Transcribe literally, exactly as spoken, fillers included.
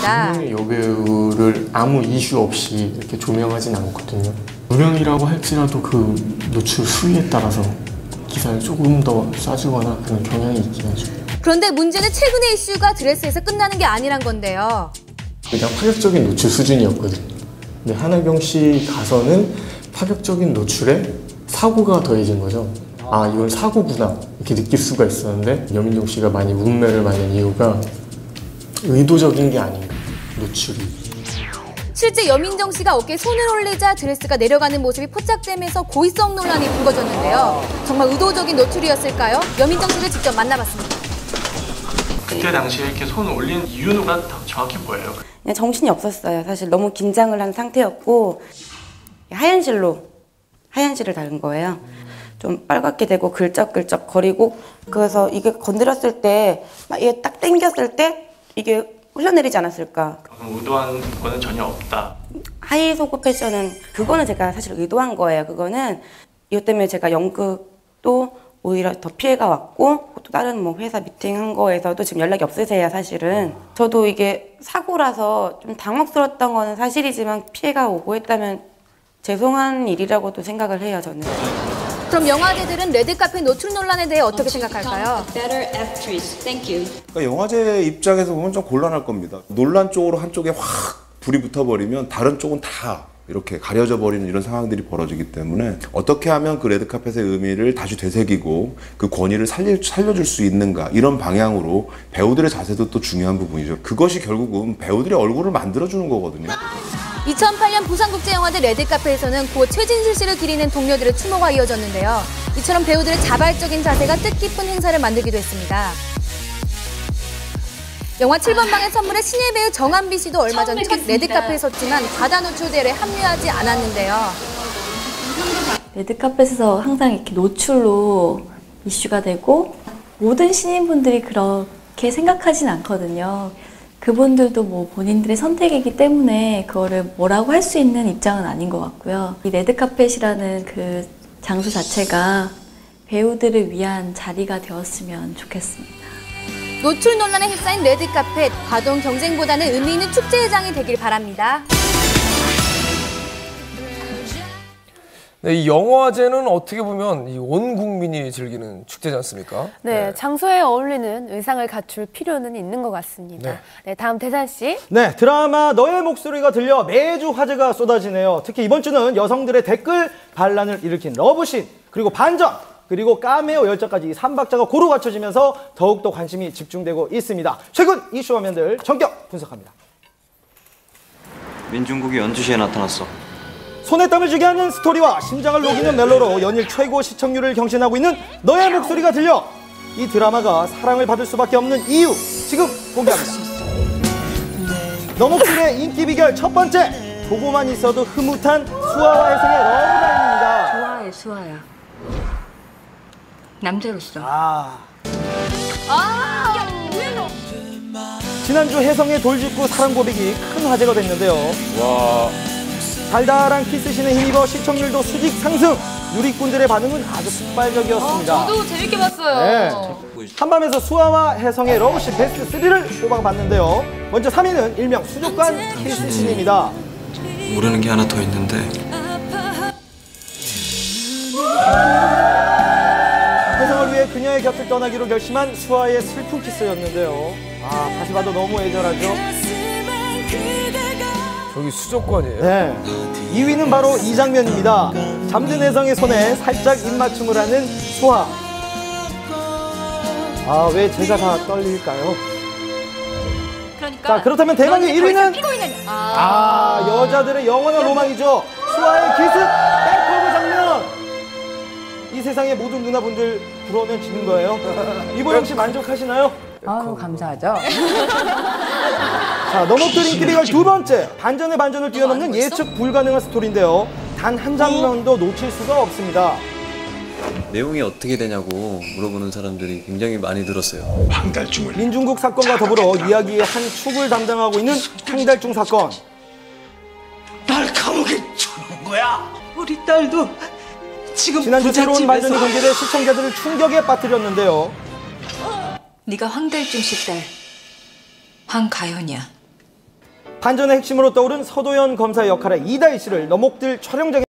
있습니다. 분명히 여배우를 아무 이슈 없이 이렇게 조명하진 않거든요. 무명이라고 할지라도 그 노출 수위에 따라서 기사를 조금 더 싸주거나 그런 경향이 있긴 하죠. 그런데 문제는 최근의 이슈가 드레스에서 끝나는 게 아니란 건데요. 그냥 파격적인 노출 수준이었거든요. 근데 한혜경 씨 가서는 파격적인 노출에 사고가 더해진 거죠. 아, 이건 사고구나 이렇게 느낄 수가 있었는데 여민정 씨가 많이 문매를 받는 이유가 의도적인 게 아닌가, 노출이. 실제 여민정 씨가 어깨에 손을 올리자 드레스가 내려가는 모습이 포착되면서 고의성 논란이 불거졌는데요. 정말 의도적인 노출이었을까요? 여민정 씨를 직접 만나봤습니다. 그때 당시에 이렇게 손을 올린 이유가 정확히 뭐예요? 그냥 정신이 없었어요. 사실 너무 긴장을 한 상태였고 하얀 실로 하얀 실을 달은 거예요. 좀 빨갛게 되고 글적글적 거리고 그래서 이게 건드렸을 때 막 이게 딱 당겼을 때 이게 흘러내리지 않았을까. 의도한 거는 전혀 없다. 하이 속옷 패션은 그거는 제가 사실 의도한 거예요. 그거는 이것 때문에 제가 연극도 오히려 더 피해가 왔고 또 다른 뭐 회사 미팅한 거에서도 지금 연락이 없으세요. 사실은 저도 이게 사고라서 좀 당혹스러웠던 거는 사실이지만 피해가 오고 했다면 죄송한 일이라고도 생각을 해요. 저는. 그럼 영화제들은 레드카펫 노출 논란에 대해 어떻게 생각할까요? 그러니까 영화제 입장에서 보면 좀 곤란할 겁니다. 논란 쪽으로 한쪽에 확 불이 붙어버리면 다른 쪽은 다 이렇게 가려져 버리는 이런 상황들이 벌어지기 때문에 어떻게 하면 그 레드카펫의 의미를 다시 되새기고 그 권위를 살려, 살려줄 수 있는가, 이런 방향으로 배우들의 자세도 또 중요한 부분이죠. 그것이 결국은 배우들의 얼굴을 만들어주는 거거든요. 이천팔 년 부산국제영화제 레드카펫에서는 고 최진실 씨를 기리는 동료들의 추모가 이어졌는데요. 이처럼 배우들의 자발적인 자세가 뜻깊은 행사를 만들기도 했습니다. 영화 칠 번 방의 선물에 신예 배우 정한비 씨도 얼마 전 첫 레드카펫에 섰지만 과다 노출 대회에 합류하지 않았는데요. 레드카펫에서 항상 이렇게 노출로 이슈가 되고 모든 신인분들이 그렇게 생각하진 않거든요. 그분들도 뭐 본인들의 선택이기 때문에 그거를 뭐라고 할 수 있는 입장은 아닌 것 같고요. 이 레드카펫이라는 그 장소 자체가 배우들을 위한 자리가 되었으면 좋겠습니다. 노출 논란에 휩싸인 레드카펫, 과도한 경쟁보다는 의미 있는 축제회장이 되길 바랍니다. 네, 이 영화제는 어떻게 보면 이 온 국민이 즐기는 축제지 않습니까? 네, 네, 장소에 어울리는 의상을 갖출 필요는 있는 것 같습니다. 네, 네 다음 대산 씨. 네, 드라마 너의 목소리가 들려 매주 화제가 쏟아지네요. 특히 이번 주는 여성들의 댓글 반란을 일으킨 러브신, 그리고 반전, 그리고 까메오 열차까지 이 삼박자가 고루 갖춰지면서 더욱더 관심이 집중되고 있습니다. 최근 이슈 화면들 전격 분석합니다. 민중국이 연주시에 나타났어. 손에 땀을 쥐게 하는 스토리와 심장을 녹이는 멜로로 연일 최고 시청률을 경신하고 있는 너의 목소리가 들려. 이 드라마가 사랑을 받을 수밖에 없는 이유, 지금 공개합니다. 너 목소리의 인기 비결 첫 번째, 보고만 있어도 흐뭇한 수아와 혜성의 러브라인입니다. 좋아해, 수아야. 남자로서. 아. 아. 지난주 혜성의 돌직구 사랑 고백이 큰 화제가 됐는데요. 와. 달달한 키스신에 힘입어 시청률도 수직 상승. 누리꾼들의 반응은 아주 폭발적이었습니다. 아, 저도 재밌게 봤어요. 네. 한밤에서 수아와 혜성의 러브신 베스트 쓰리를 뽑아봤는데요. 먼저 삼 위는 일명 수족관 키스신입니다. 모르는 게 하나 더 있는데. 혜성을 위해 그녀의 곁을 떠나기로 결심한 수아의 슬픈 키스였는데요. 아, 다시 봐도 너무 애절하죠. 저기 수족관이에요? 네. 이 위는 바로 이 장면입니다. 잠든 혜성의 손에 살짝 입맞춤을 하는 수아. 아, 왜 제가 다 떨릴까요? 그러니까 자, 그렇다면 대망의 일 위는 아, 아, 여자들의 영원한 로망이죠. 수아의 키스 백허그 장면. 이 세상의 모든 누나분들 부러우면 지는 거예요. 이보영 씨 만족하시나요? 아유, 감사하죠. 자, 너목들 인기 비결 두 번째, 반전의 반전을 뛰어넘는 예측 불가능한 스토리인데요. 단 한 장면도 놓칠 수가 없습니다. 내용이 어떻게 되냐고 물어보는 사람들이 굉장히 많이 들었어요. 황달중을 민중국 사건과 더불어 이야기의 한 축을 담당하고 있는 황달중 사건. 날 감옥에 쳐놓은 거야. 우리 딸도 지금 지난주 새로운 반전이 공개돼 시청자들을 충격에 빠뜨렸는데요. 네가 황달중 씨 딸 황가연이야. 반전의 핵심으로 떠오른 서도연 검사의 역할의 이다희 씨를 너목들 촬영장에